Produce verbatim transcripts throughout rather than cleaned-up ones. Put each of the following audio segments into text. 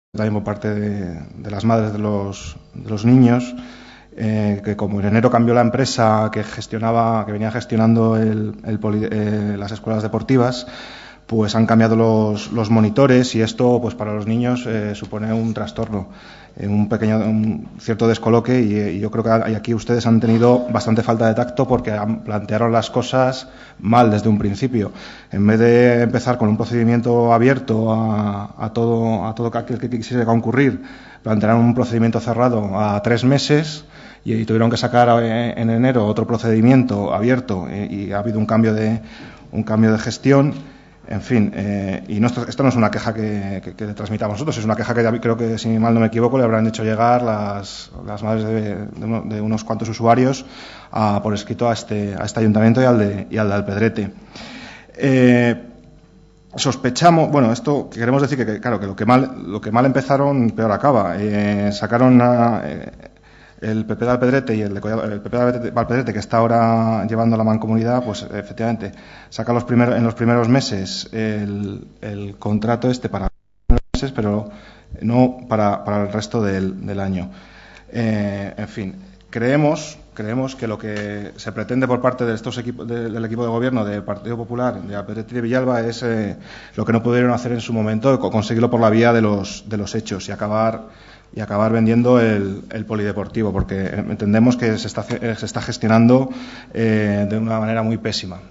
también por parte de, de las madres de los, de los niños, eh, que como en enero cambió la empresa que gestionaba, que venía gestionando el, el poli, eh, las escuelas deportivas, pues han cambiado los, los monitores y esto, pues para los niños eh, supone un trastorno, eh, un pequeño, un cierto descoloque y, y yo creo que aquí ustedes han tenido bastante falta de tacto porque han, plantearon las cosas mal desde un principio. En vez de empezar con un procedimiento abierto a, a todo, a todo aquel que quisiera concurrir, plantearon un procedimiento cerrado a tres meses. Y, y tuvieron que sacar en enero otro procedimiento abierto y, y ha habido un cambio de un cambio de gestión. En fin, eh, y no, esto no es una queja que, que, que le transmitamos nosotros, es una queja que ya creo que, si mal no me equivoco, le habrán hecho llegar las, las madres de, de, uno, de unos cuantos usuarios a, por escrito a este, a este ayuntamiento y al de, y al de Alpedrete. Eh, sospechamos, bueno, esto queremos decir que, que claro, que lo que mal, lo que mal empezaron, peor acaba. Eh, sacaron a, eh, el P P de Alpedrete y el, de, el P P de Alpedrete, que está ahora llevando la mancomunidad, pues efectivamente saca los primeros, en los primeros meses el, el contrato este para los meses, pero no para, para el resto del, del año. Eh, en fin, creemos creemos que lo que se pretende por parte de estos equipos, de, del equipo de gobierno del Partido Popular de Alpedrete y de Villalba es eh, lo que no pudieron hacer en su momento, conseguirlo por la vía de los, de los hechos y acabar y acabar vendiendo el, el polideportivo, porque entendemos que se está, se está gestionando eh, de una manera muy pésima.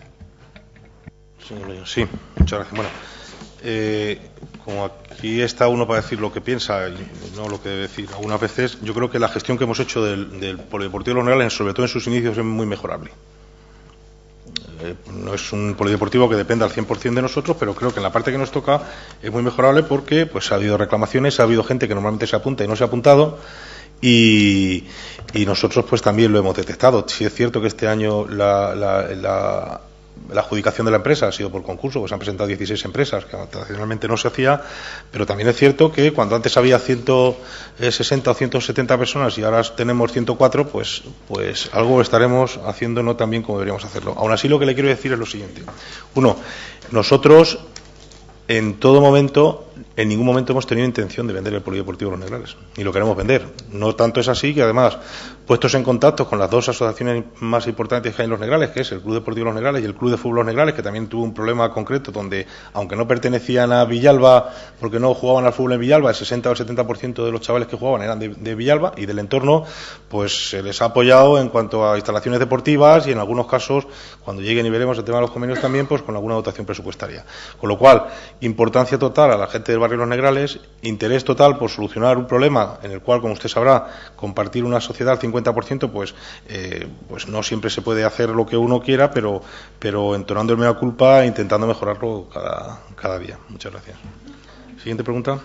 Sí, muchas gracias. Bueno, eh, como aquí está uno para decir lo que piensa y no lo que debe decir, algunas veces yo creo que la gestión que hemos hecho del, del polideportivo de Los Negrales, sobre todo en sus inicios, es muy mejorable. Eh, no es un polideportivo que dependa al cien por cien de nosotros, pero creo que en la parte que nos toca es muy mejorable porque pues ha habido reclamaciones, ha habido gente que normalmente se apunta y no se ha apuntado y, y nosotros pues también lo hemos detectado. Sí es cierto que este año la, la, la La adjudicación de la empresa ha sido por concurso, pues han presentado dieciséis empresas, que tradicionalmente no se hacía, pero también es cierto que cuando antes había ciento sesenta o ciento setenta personas y ahora tenemos ciento cuatro, pues, pues algo estaremos haciendo no tan bien como deberíamos hacerlo. Aún así, lo que le quiero decir es lo siguiente. Uno, nosotros en todo momento, en ningún momento hemos tenido intención de vender el polideportivo de Los Negrales, ni lo queremos vender. No tanto es así que además, puestos en contacto con las dos asociaciones más importantes que hay en Los Negrales, que es el Club Deportivo Los Negrales y el Club de Fútbol Los Negrales, que también tuvo un problema concreto donde, aunque no pertenecían a Villalba, porque no jugaban al fútbol en Villalba, el sesenta o el setenta por ciento de los chavales que jugaban eran de, de Villalba y del entorno, pues se les ha apoyado en cuanto a instalaciones deportivas y en algunos casos, cuando lleguen y veremos el tema de los convenios también, pues con alguna dotación presupuestaria. Con lo cual, importancia total a la gente del barrio Los Negrales, interés total por solucionar un problema en el cual, como usted sabrá, compartir una sociedad al cincuenta por ciento, pues, eh, pues no siempre se puede hacer lo que uno quiera, pero, pero entonando el mea culpa e intentando mejorarlo cada, cada día. Muchas gracias. Siguiente pregunta.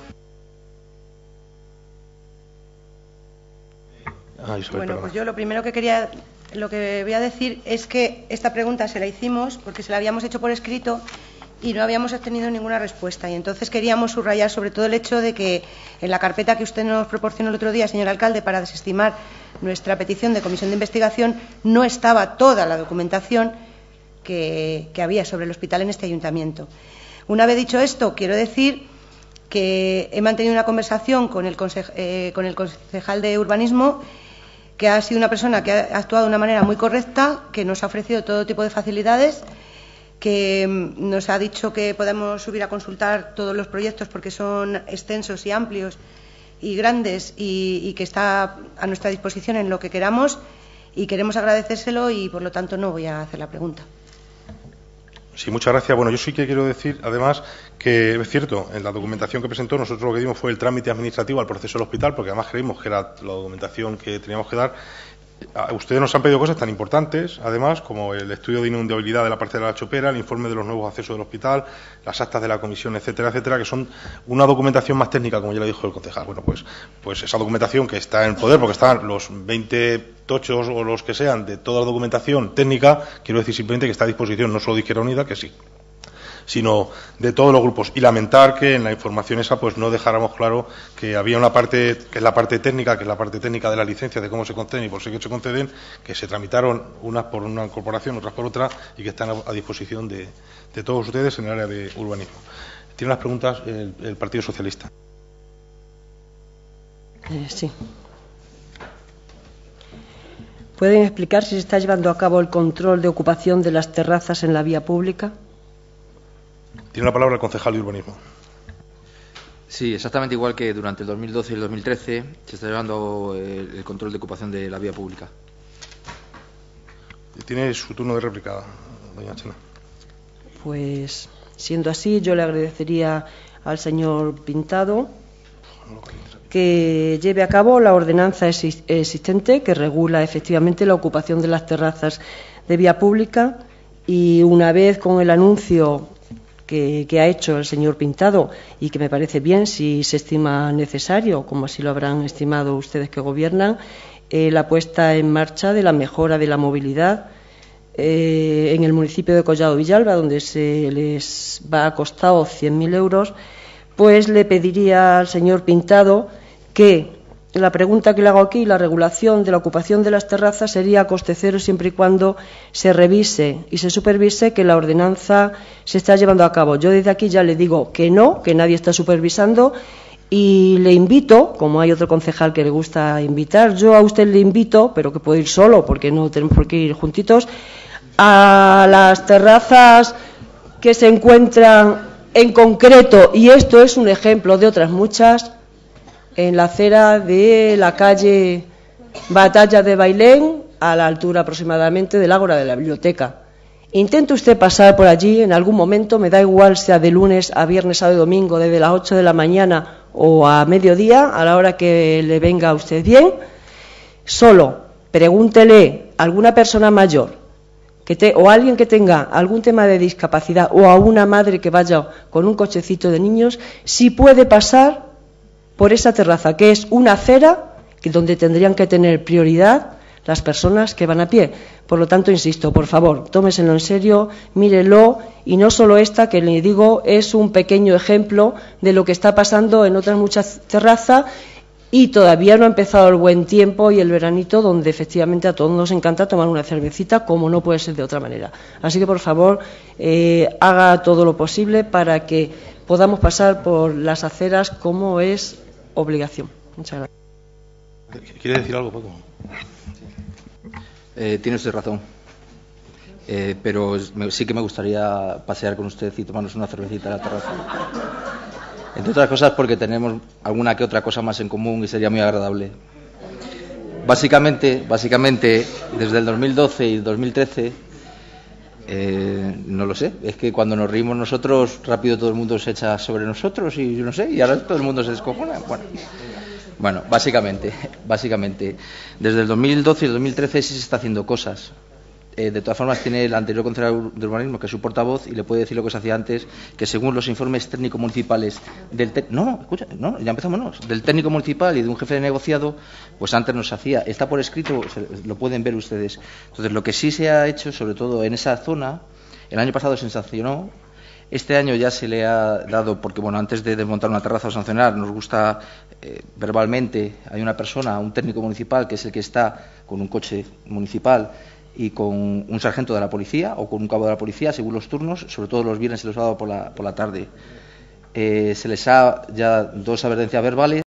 Ah, Isabel, bueno, perdón. Pues yo lo primero que quería, lo que voy a decir es que esta pregunta se la hicimos porque se la habíamos hecho por escrito y no habíamos obtenido ninguna respuesta. Y entonces queríamos subrayar sobre todo el hecho de que en la carpeta que usted nos proporcionó el otro día, señor alcalde, para desestimar nuestra petición de comisión de investigación, no estaba toda la documentación que, que había sobre el hospital en este ayuntamiento. Una vez dicho esto, quiero decir que he mantenido una conversación con el, conse eh, con el concejal de urbanismo, que ha sido una persona que ha actuado de una manera muy correcta, que nos ha ofrecido todo tipo de facilidades, que nos ha dicho que podemos subir a consultar todos los proyectos porque son extensos y amplios y grandes y, y que está a nuestra disposición en lo que queramos y queremos agradecérselo y por lo tanto no voy a hacer la pregunta. Sí, muchas gracias. Bueno, yo sí que quiero decir, además, que es cierto, en la documentación que presentó, nosotros lo que dimos fue el trámite administrativo al proceso del hospital, porque además creímos que era la documentación que teníamos que dar. Ustedes nos han pedido cosas tan importantes, además, como el estudio de inundabilidad de la parcela de la Chopera, el informe de los nuevos accesos del hospital, las actas de la comisión, etcétera, etcétera, que son una documentación más técnica, como ya le dijo el concejal. Bueno, pues, pues esa documentación que está en poder, porque están los veinte tochos o los que sean de toda la documentación técnica, quiero decir simplemente que está a disposición no solo de Izquierda Unida, que sí, sino de todos los grupos. Y lamentar que en la información esa pues no dejáramos claro que había una parte, que es la parte técnica, que es la parte técnica de la licencia, de cómo se conceden y por qué se conceden, que se tramitaron unas por una corporación, otras por otra, y que están a, a disposición de, de todos ustedes en el área de urbanismo. Tiene las preguntas el, el Partido Socialista. Eh, sí. ¿Pueden explicar si se está llevando a cabo el control de ocupación de las terrazas en la vía pública? Tiene la palabra el concejal de urbanismo. Sí, exactamente igual que durante el dos mil doce y el dos mil trece se está llevando el, el control de ocupación de la vía pública. Tiene su turno de réplica, doña Chena. Pues, siendo así, yo le agradecería al señor Pintado que lleve a cabo la ordenanza existente que regula efectivamente la ocupación de las terrazas de vía pública, y una vez con el anuncio que, que ha hecho el señor Pintado, y que me parece bien si se estima necesario, como así lo habrán estimado ustedes que gobiernan, eh, la puesta en marcha de la mejora de la movilidad eh, en el municipio de Collado Villalba, donde se les va a costar cien mil euros, pues le pediría al señor Pintado que la pregunta que le hago aquí, la regulación de la ocupación de las terrazas, sería a coste cero siempre y cuando se revise y se supervise que la ordenanza se está llevando a cabo. Yo desde aquí ya le digo que no, que nadie está supervisando, y le invito, como hay otro concejal que le gusta invitar, yo a usted le invito, pero que puede ir solo porque no tenemos por qué ir juntitos, a las terrazas que se encuentran en concreto, y esto es un ejemplo de otras muchas, en la acera de la calle Batalla de Bailén, a la altura aproximadamente del Ágora de la Biblioteca. Intente usted pasar por allí en algún momento, me da igual sea de lunes a viernes, sábado y domingo, desde las ocho de la mañana o a mediodía, a la hora que le venga a usted bien, solo pregúntele a alguna persona mayor que te, o a alguien que tenga algún tema de discapacidad, o a una madre que vaya con un cochecito de niños, si puede pasar por esa terraza, que es una acera donde tendrían que tener prioridad las personas que van a pie. Por lo tanto, insisto, por favor, tómeselo en serio, mírelo, y no solo esta, que le digo, es un pequeño ejemplo de lo que está pasando en otras muchas terrazas, y todavía no ha empezado el buen tiempo y el veranito, donde efectivamente a todos nos encanta tomar una cervecita, como no puede ser de otra manera. Así que, por favor, eh, haga todo lo posible para que podamos pasar por las aceras como es obligación. Muchas gracias. ¿Quiere decir algo, Paco? Eh, tiene usted razón, eh, pero me, sí que me gustaría pasear con usted y tomarnos una cervecita en la terraza. Entre otras cosas porque tenemos alguna que otra cosa más en común y sería muy agradable. Básicamente, básicamente desde el dos mil doce y el dos mil trece, eh, no lo sé, es que cuando nos reímos nosotros, rápido todo el mundo se echa sobre nosotros y yo no sé, y ahora todo el mundo se descojona. Bueno, bueno básicamente, básicamente, desde el dos mil doce y el dos mil trece sí se está haciendo cosas. Eh, de todas formas, tiene el anterior concejal de urbanismo, que es su portavoz, y le puede decir lo que se hacía antes, que según los informes técnicos municipales del te no, no, escucha, no, ya empezamos, no, del técnico municipal y de un jefe de negociado, pues antes no se hacía. Está por escrito, se, lo pueden ver ustedes. Entonces, lo que sí se ha hecho, sobre todo en esa zona, el año pasado se sancionó, este año ya se le ha dado, porque bueno, antes de desmontar una terraza o sancionar, nos gusta eh, verbalmente, hay una persona, un técnico municipal, que es el que está con un coche municipal y con un sargento de la policía o con un cabo de la policía, según los turnos, sobre todo los viernes y los sábados por la, por la tarde. Eh, se les ha ya dos advertencias verbales.